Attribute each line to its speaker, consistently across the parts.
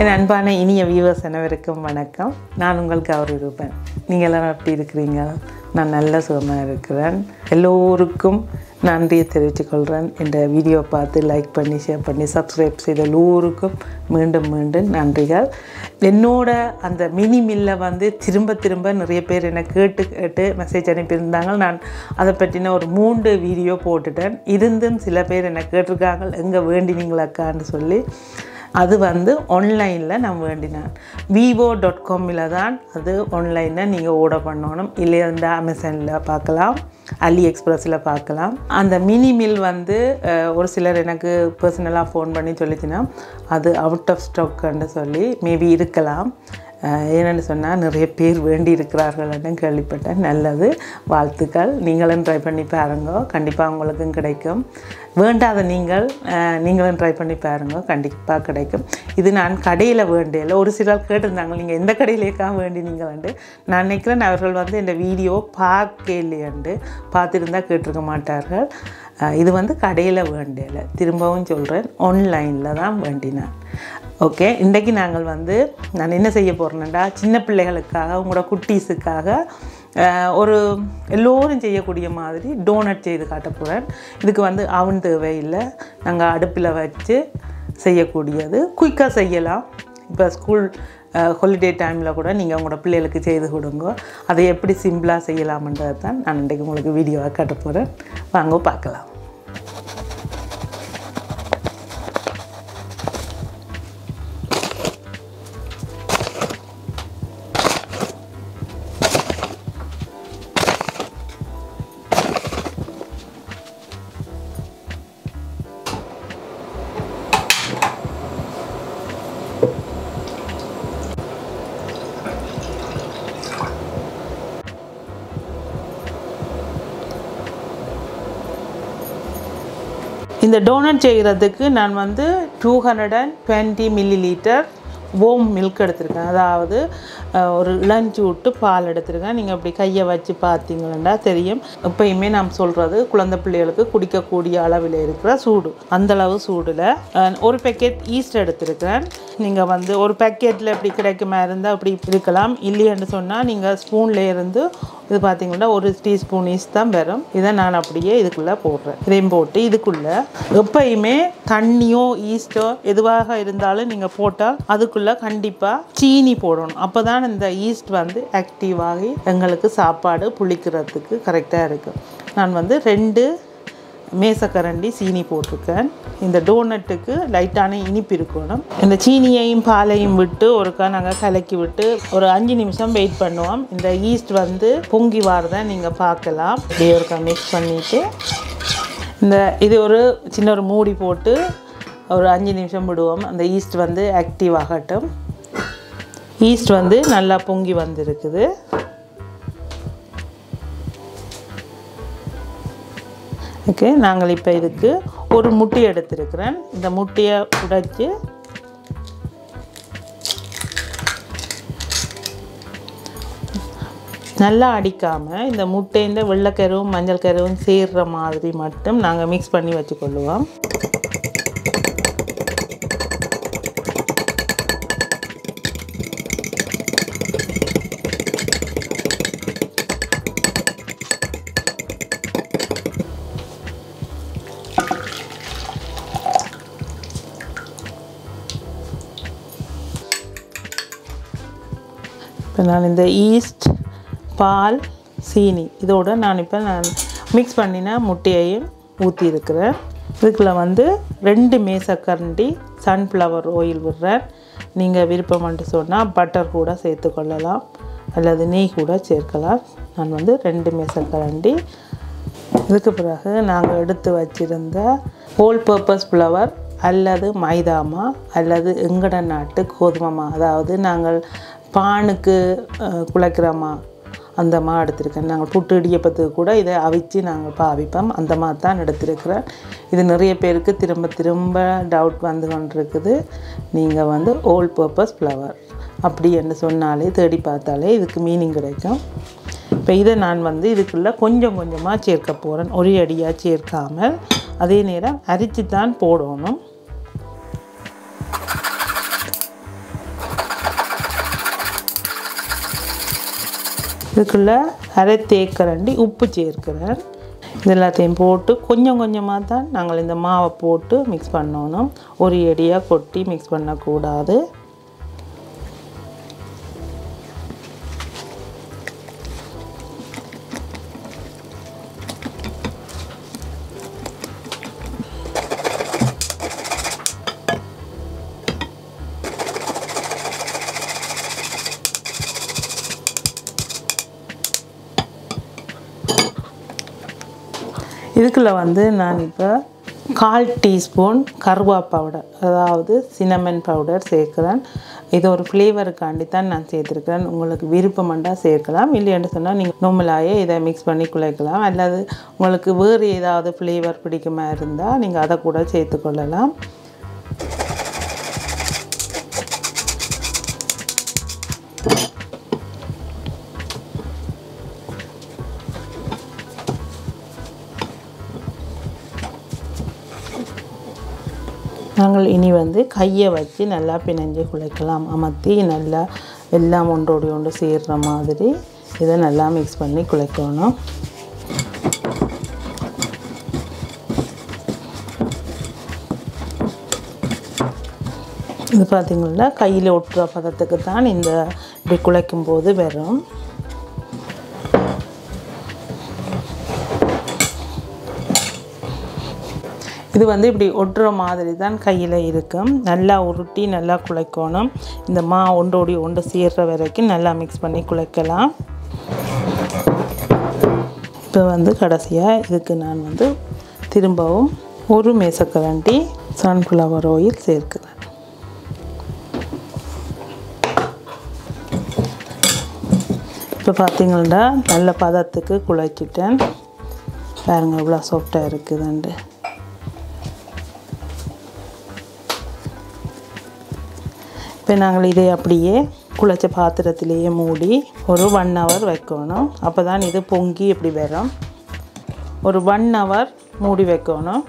Speaker 1: என் அன்பான இனிய வியூவர்ஸ் அனைவருக்கும் வணக்கம். நான் உங்கள் கௌரி ரூபன். நீங்கள் எல்லாம் எப்படி இருக்கிறீங்க? நான் நல்ல சுகமாக இருக்கிறேன். எல்லோருக்கும் நன்றியை தெரிவித்துக்கொள்கிறேன். இந்த வீடியோ பார்த்து லைக் பண்ணி ஷேர் பண்ணி சப்ஸ்கிரைப் செய்த எல்லோருக்கும் மீண்டும் மீண்டும் நன்றிகள். என்னோட அந்த மினி மில்லை வந்து திரும்ப நிறைய பேர் என்னை கேட்டு மெசேஜ் அனுப்பியிருந்தாங்க. நான் அதை பற்றின ஒரு 3 வீடியோ போட்டுட்டேன். இருந்தும் சில பேர் என்னை கேட்டிருக்காங்க, எங்கே வேண்டினீங்களாக்கான்னு சொல்லி. அது வந்து ஆன்லைனில் நான் வேண்டினேன். vivo.com-ல் தான் அது ஆன்லைனில் நீங்கள் ஆர்டர் பண்ணணும். இல்லையா இந்த அமேசானில் பார்க்கலாம், அலி எக்ஸ்பிரஸில் பார்க்கலாம். அந்த மினி மில் வந்து ஒரு சிலர் எனக்கு பர்சனலாக ஃபோன் பண்ணி சொல்லிச்சுன்னா அது அவுட் ஆஃப் ஸ்டாக்குன்னு சொல்லி மேபி இருக்கலாம். ஏன்னு சொன்னால் நிறைய பேர் வேண்டி இருக்கிறார்கள்னு கேள்விப்பட்டேன். நல்லது, வாழ்த்துக்கள். நீங்களும் ட்ரை பண்ணி பாருங்க, கண்டிப்பாக உங்களுக்கும் கிடைக்கும். வேண்டாத நீங்களும் ட்ரை பண்ணி பாருங்க, கண்டிப்பாக கிடைக்கும். இது நான் கடையில் வேண்டியல. ஒரு சிலர் கேட்டிருந்தாங்க, நீங்கள் எந்த கடையிலேக்கா வேண்டினீங்களாண்டு. நான் நினைக்கிறேன் அவர்கள் வந்து இந்த வீடியோ பார்க்கலையாண்டு, பார்த்துருந்தால் கேட்டிருக்க மாட்டார்கள். இது வந்து கடையில் வேண்டியல. திரும்பவும் சொல்கிறேன், ஆன்லைனில் தான் வேண்டினேன். ஓகே, இன்றைக்கு நாங்கள் வந்து நான் என்ன செய்ய போகிறேன்னா, சின்ன பிள்ளைகளுக்காக, உங்களோட குட்டீஸுக்காக ஒரு எல்லோரும் செய்யக்கூடிய மாதிரி டோனட் செய்து காட்ட போகிறேன். இதுக்கு வந்து அவன் தேவையில்லை, நாங்கள் அடுப்பில் வச்சு செய்யக்கூடியது, குயிக்காக செய்யலாம். இப்போ ஸ்கூல் ஹாலிடே டைமில் கூட நீங்கள் உங்களோட பிள்ளைகளுக்கு செய்து கொடுங்க. அதை எப்படி சிம்பிளாக செய்யலாம்ன்றது தான் நான் இன்றைக்கு உங்களுக்கு வீடியோவாக காட்ட போகிறேன். வாங்க பார்க்கலாம். இந்த டோனட் செய்கிறதுக்கு நான் வந்து 220 மில்லிலிட்டர் வார்ம் மில்க் எடுத்திருக்கேன். அதாவது ஒரு இளஞ்சூட்டு பால் எடுத்திருக்கேன். நீங்கள் அப்படி கையை வச்சு பார்த்தீங்கன்னா தெரியும். எப்பயுமே நான் சொல்கிறது, குழந்தை பிள்ளைகளுக்கு குடிக்கக்கூடிய அளவில் இருக்கிற சூடு, அந்தளவு சூடில் ஒரு பேக்கெட் ஈஸ்ட் எடுத்திருக்கிறேன். நீங்கள் வந்து ஒரு பேக்கெட்டில் எப்படி கிடைக்குமா இருந்தால் அப்படி இருக்கலாம். இல்லைன்னு சொன்னால் நீங்கள் ஸ்பூனில் இருந்து இது பார்த்தீங்கன்னா ஒரு டீஸ்பூன் ஈஸ்ட் தான் வரும். இதை நான் அப்படியே இதுக்குள்ளே போடுறேன். இதையும் போட்டு இதுக்குள்ளே எப்பயுமே தண்ணியோ ஈஸ்ட்டோ எதுவாக இருந்தாலும் நீங்கள் போட்டால் அதுக்குள்ளே கண்டிப்பாக சீனி போடணும். அப்போ தான் இந்த ஈஸ்ட் வந்து ஆக்டிவ் ஆகி எங்களுக்கு சாப்பாடு புளிக்கிறதுக்கு கரெக்டாக இருக்குது. நான் வந்து 2 மேசக்கரண்டி சீனி போட்டிருக்கேன். இந்த டோனட்டுக்கு லைட்டான இனிப்பு இருக்கணும். இந்த சீனியையும் பாலையும் விட்டு ஒருக்கா நாங்கள் கலக்கி விட்டு ஒரு 5 நிமிஷம் வெயிட் பண்ணுவோம். இந்த ஈஸ்ட் வந்து பொங்கி வாரதை நீங்கள் பார்க்கலாம். இப்படியே ஒருக்கா மிக்ஸ் பண்ணிவிட்டு இது ஒரு சின்ன ஒரு மூடி போட்டு ஒரு 5 நிமிஷம் விடுவோம். அந்த ஈஸ்ட் வந்து ஆக்டிவ் ஆகட்டும். ஈஸ்ட் வந்து நல்லா பொங்கி வந்திருக்குது. ஓகே, நாங்கள் இப்போ இதுக்கு ஒரு முட்டை எடுத்துருக்கிறேன். இந்த முட்டையை உடைச்சி நல்லா அடிக்காமல் இந்த முட்டையின் வெள்ளைக்கருவும் மஞ்சள் கருவும் சேர்கிற மாதிரி மட்டும் நாங்கள் மிக்ஸ் பண்ணி வச்சுக்கொள்ளுவோம். இப்போ நான் இந்த ஈஸ்ட், பால், சீனி இதோடு நான் மிக்ஸ் பண்ணின முட்டையையும் ஊற்றி இருக்கிறேன். இதுக்குள்ள வந்து 2 மேசக்கரண்டி சன்ஃப்ளவர் ஆயில் விடுறேன். நீங்கள் விருப்பம்னு சொன்னால் பட்டர் கூட சேர்த்துக்கொள்ளலாம், அல்லது நெய் கூட சேர்க்கலாம். நான் வந்து 2 மேசக்கரண்டி. இதுக்கு பிறகு நாங்கள் எடுத்து வச்சுருந்த ஹோல் பர்பஸ் ஃப்ளவர் அல்லது மைதாமா அல்லது எங்கட நாட்டு கோதுமைமா, அதாவது நாங்கள் பானுக்கு குழைக்கிறோமா அந்த மா எடுத்திருக்கேன். நாங்கள் புட்டு இடியப்பத்துக்கு கூட இதை அவிச்சு நாங்கள் பாவிப்போம். அந்த மாதிரி தான் எடுத்திருக்கிறேன். இது நிறைய பேருக்கு திரும்ப டவுட் வந்து கொண்டிருக்குது. நீங்கள் வந்து ஹோல் பர்பஸ் ஃப்ளவர் அப்படி என்று சொன்னாலே தேடி பார்த்தாலே இதுக்கு மீனிங் கிடைக்கும். இப்போ இதை நான் வந்து இதுக்குள்ளே கொஞ்சம் கொஞ்சமாக சேர்க்க போகிறேன். ஒரே அடியாக சேர்க்காமல் அதே நேரம் அரிச்சு தான் போடணும். இதுக்குள்ள அரை தேக்கரண்டி உப்பு சேர்க்கிறேன். இது எல்லாத்தையும் போட்டு கொஞ்சம் கொஞ்சமாக தான் நாங்கள் இந்த மாவை போட்டு மிக்ஸ் பண்ணணும். ஒரு அடியாக கொட்டி மிக்ஸ் பண்ணக்கூடாது. இதுக்குள்ள நான் இப்போ 1/4 டீஸ்பூன் கருவா பவுடர், அதாவது சினமன் பவுடர் சேர்க்குறேன். இது ஒரு ஃப்ளேவருக்காண்டி தான் நான் சேர்த்துருக்கிறேன். உங்களுக்கு விருப்பமெண்டா சேர்க்கலாம், இல்லைன்னு சொன்னால் நீங்கள் நார்மலாகவே இதை மிக்ஸ் பண்ணி குழைக்கலாம். அல்லது உங்களுக்கு வேறு ஏதாவது ஃப்ளேவர் பிடிக்குமா இருந்தால் நீங்கள் அதை கூட சேர்த்துக்கொள்ளலாம். நாங்கள் இனி கையை வச்சு நல்லா பிணைஞ்சு குழைக்கலாம். அமர்த்தி நல்லா எல்லாம் ஒன்றோடு ஒன்று சேர்கிற மாதிரி இதை நல்லா மிக்ஸ் பண்ணி குழைக்கணும். இது பார்த்திங்கன்னா கையில் ஒட்டுற பதத்துக்கு தான் இந்த இப்படி குழைக்கும் போது வரும். இது இப்படி ஒட்டுற மாதிரி தான் கையில் இருக்கும். நல்லா உருட்டி நல்லா குழைக்கணும். இந்த மா ஒன்றோடி ஒன்று சேர்கிற வரைக்கும் நல்லா மிக்ஸ் பண்ணி குழைக்கலாம். இப்போ கடைசியாக இதுக்கு நான் திரும்பவும் ஒரு மேசக்கரண்டி சன்ஃப்ளவர் ஆயில் சேர்க்கிறேன். இப்போ பார்த்திங்கன்னா நல்ல பதத்துக்கு குழைச்சிட்டேன். பாருங்கள் இவ்வளோ சாஃப்டாக இருக்குதுண்டு. இப்போ நாங்கள் இதை அப்படியே குழைச்ச பாத்திரத்திலேயே மூடி ஒரு 1 hour வைக்கணும். அப்போ தான் இது பொங்கி எப்படி வரும். ஒரு 1 hour மூடி வைக்கணும்.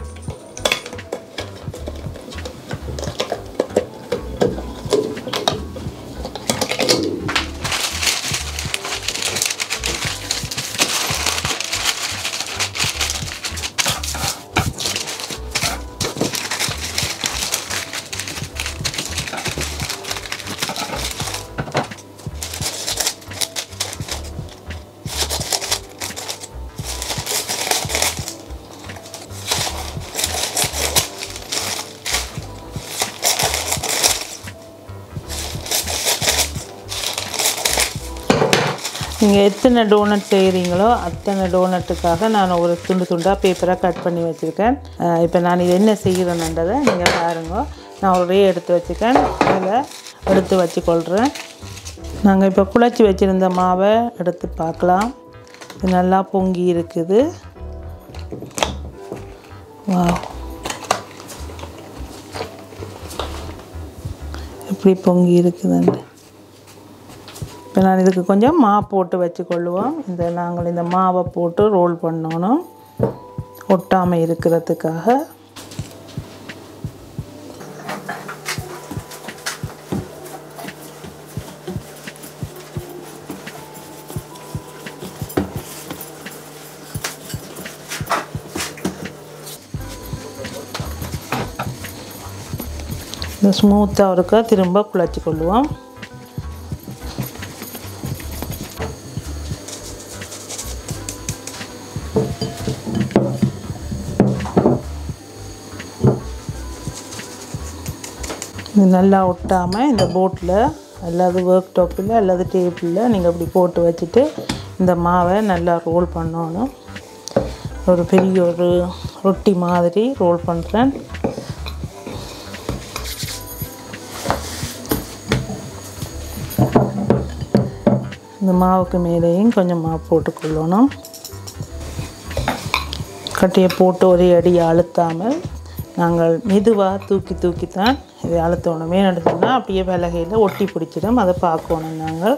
Speaker 1: நீங்கள் எத்தனை டோனட் செய்கிறீங்களோ அத்தனை டோனட்டுக்காக நான் ஒரு துண்டாக பேப்பராக கட் பண்ணி வச்சுருக்கேன். இப்போ நான் இது என்ன செய்கிறேன்ன்றதை நீங்கள் பாருங்க. நான் ஒரு எடுத்து வச்சுக்கேன், அதில் எடுத்து வச்சுக்கொள்கிறேன். நாங்கள் இப்போ குழைச்சி வச்சுருந்த மாவை எடுத்து பார்க்கலாம். இது நல்லா பொங்கி இருக்குது. வா, எப்படி பொங்கி இருக்குதுன்னு. இப்போ நான் இதுக்கு கொஞ்சம் போட்டு வச்சுக்கொள்ளுவோம். நாங்கள் இந்த மாவை போட்டு ரோல் பண்ணணும் ஒட்டாமல் இருக்கிறதுக்காக. இந்த ஸ்மூத்தாக இருக்க திரும்ப குழைச்சி கொள்ளுவோம். இது நல்லா ஒட்டாமல் இந்த போட்டில் அல்லது ஒர்க் டாப்பில் அல்லது டேபிளில் நீங்கள் இப்படி போட்டு வச்சுட்டு இந்த மாவை நல்லா ரோல் பண்ணணும். ஒரு பெரிய ஒரு ரொட்டி மாதிரி ரோல் பண்ணுறேன். இந்த மாவுக்கு மேலேயும் கொஞ்சம் மாவு போட்டுக்கொள்ளணும். கட்டியை போட்டு ஒரே அடி அழுத்தாமல் நாங்கள் மெதுவாக தூக்கி தான் இதை அழுத்தணும். ஏன்னு சொன்னால் அப்படியே விலகையில் ஒட்டி பிடிச்சிடும், அதை பார்க்கணும் நாங்கள்.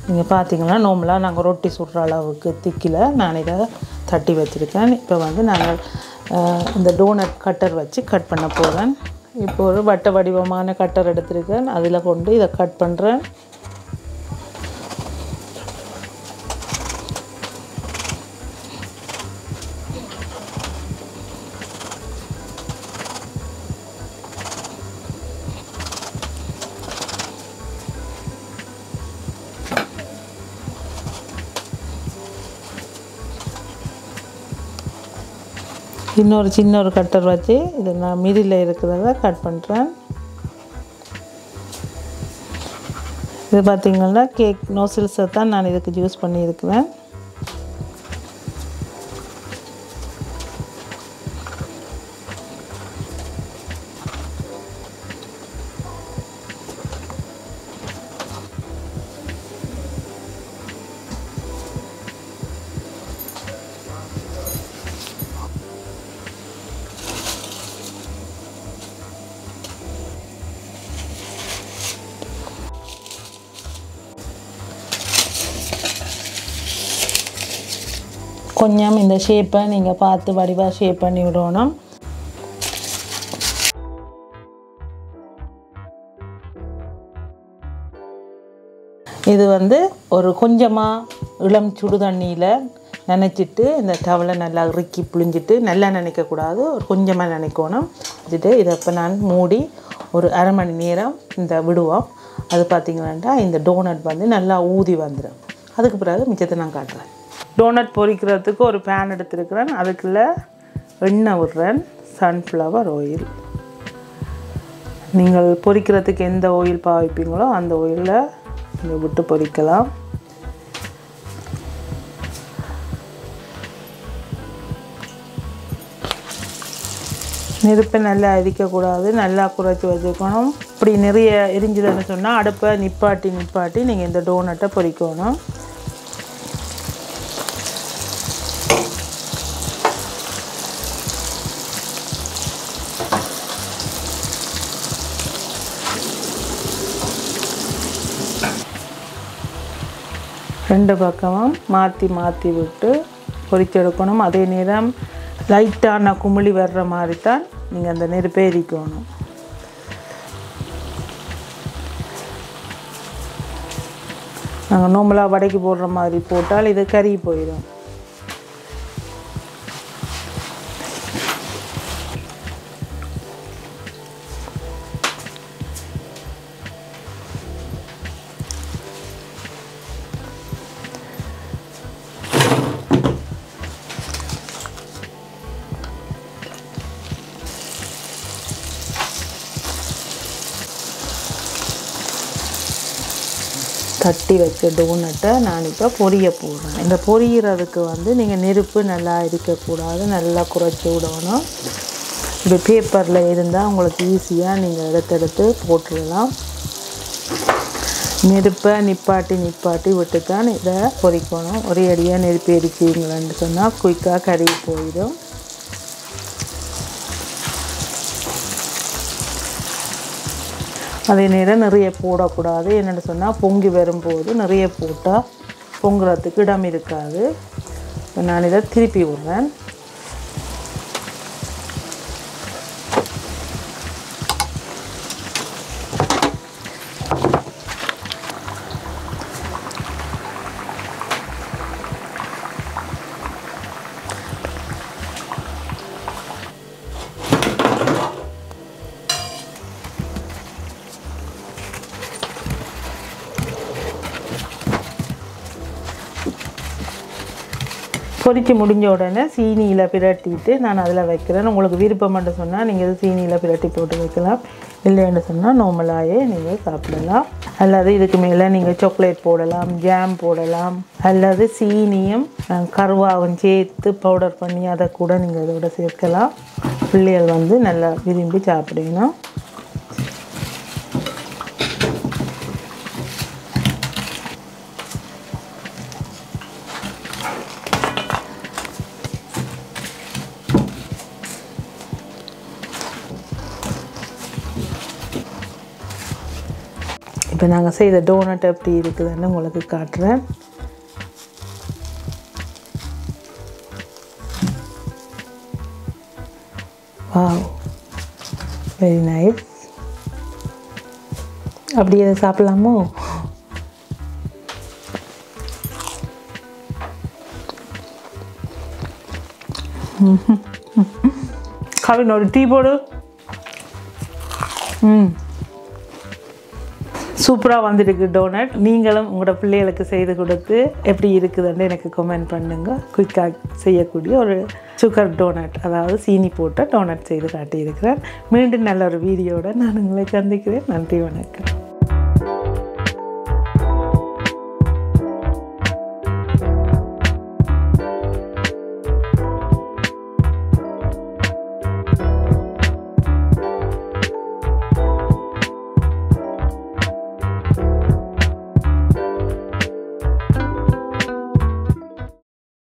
Speaker 1: நீங்கள் பார்த்தீங்கன்னா நார்மலாக நாங்கள் ரொட்டி சுடுற அளவுக்கு திக்கில் நான் இதை தட்டி வச்சுருக்கேன். இப்போ வந்து நாங்கள் இந்த டோனட் கட்டர் வச்சு கட் பண்ண போகிறேன். இப்போ ஒரு வட்ட வடிவமான கட்டர் எடுத்திருக்கேன். அதில் கொண்டு இதை கட் பண்ணுறேன். இன்னொரு சின்ன ஒரு கட்டர் வச்சு இது நான் மிடில் இருக்கிறத கட் பண்ணுறேன். இது பார்த்திங்கன்னா கேக் நோசில்ஸை தான் நான் இதுக்கு யூஸ் பண்ணியிருக்கிறேன். கொஞ்சம் இந்த ஷேப்பை நீங்கள் பார்த்து வடிவாக ஷேப் பண்ணி விடணும். இது வந்து ஒரு கொஞ்சமாக இளம் சுடு தண்ணியில் நினச்சிட்டு இந்த டவலை நல்லா இறுக்கி புழிஞ்சிட்டு நல்லா நினைக்கக்கூடாது, ஒரு கொஞ்சமாக நினைக்கணும். வச்சுட்டு இதை இப்போ நான் மூடி ஒரு அரை மணி நேரம் இந்த விடுவோம். அது பார்த்திங்கன்னா இந்த டோனட் வந்து நல்லா ஊதி வந்துடும். அதுக்கு பிறகு மிச்சத்தை நான் காட்டுறேன். டோனட் பொரிக்கிறதுக்கு ஒரு பேன் எடுத்துருக்கிறேன். அதுக்குள்ளே எண்ணெய் விடுறேன், சன்ஃப்ளவர் ஆயில். நீங்கள் பொரிக்கிறதுக்கு எந்த ஆயில் பாவிப்பீங்களோ அந்த ஆயிலில் நீங்கள் விட்டு பொரிக்கலாம். நெருப்பை நல்லா எரிக்கக்கூடாது, நல்லா குறைச்சி வச்சுக்கணும். இப்படி நிறைய எரிஞ்சுதுன்னு சொன்னால் அடுப்பை நிப்பாட்டி நீங்கள் இந்த டோனட்டை பொரிக்கணும். ரெண்டு பக்கமும் மாற்றி விட்டு பொரிச்செடுக்கணும். அதே நேரம் லைட்டான குமிழி வர்ற மாதிரி தான் நீங்கள் அந்த நெருப்பை எரிக்கணும். நாங்கள் நார்மலாக வடைக்கு போடுற மாதிரி போட்டால் இது கறி போயிடும். தட்டி வச்ச டோனட்டை நான் இப்போ பொரிய போடுறேன். இந்த பொரிகிறதுக்கு வந்து நீங்கள் நெருப்பு நல்லா இருக்கக்கூடாது, நல்லா குறைச்சி விடணும். இப்படி பேப்பரில் இருந்தால் உங்களுக்கு ஈஸியாக நீங்கள் எடுத்து போட்டுடலாம். நெருப்பை நிப்பாட்டி விட்டு தான் இதை பொரிக்கணும். ஒரே அடியாக நெருப்பு எரிச்சிங்களான்னு சொன்னால் குயிக்காக கறி போயிடும். அதே நேரம் நிறைய போடக்கூடாது. என்னென்னு சொன்னால் பொங்கி வரும்போது நிறைய போட்டால் பொங்குறதுக்கு இடம் இருக்காது. நான் இதை திருப்பி விடுறேன். பொரிச்சு முடிஞ்ச உடனே சீனியில் பிரட்டிட்டு நான் அதில் வைக்கிறேன். உங்களுக்கு விருப்பம்னு சொன்னால் நீங்கள் இது சீனியில் பிரட்டி போட்டு வைக்கலாம். இல்லைன்னு சொன்னால் நார்மலாகவே நீங்கள் சாப்பிடலாம். அல்லது இதுக்கு மேலே நீங்கள் சாக்லேட் போடலாம், ஜாம் போடலாம், அல்லது சீனியும் கருவாவும் சேர்த்து பவுடர் பண்ணி அதை கூட நீங்கள் இதோட சேர்க்கலாம். பிள்ளைகள் வந்து நல்லா விரும்பி சாப்பிடணும். இப்போ இப்போ நாங்கள் செய்த டோனட் எப்படி இருக்குதுன்னு உங்களுக்கு காட்டுறேன். Wow, very nice. அப்படியே சாப்பிடலாமோ? கவின் ஒரு டீ போடு. சூப்பராக வந்துருக்கு டோனட். நீங்களும் உங்களோட பிள்ளைகளுக்கு செய்து கொடுத்து எப்படி இருக்குதுன்னு எனக்கு கமெண்ட் பண்ணுங்கள். குயிக்காக செய்யக்கூடிய ஒரு சுகர் டோனட், அதாவது சீனி போட்ட டோனட் செய்து காட்டியிருக்கிறேன். மீண்டும் நல்ல ஒரு வீடியோட நான் உங்களை சந்திக்கிறேன். நன்றி, வணக்கம்.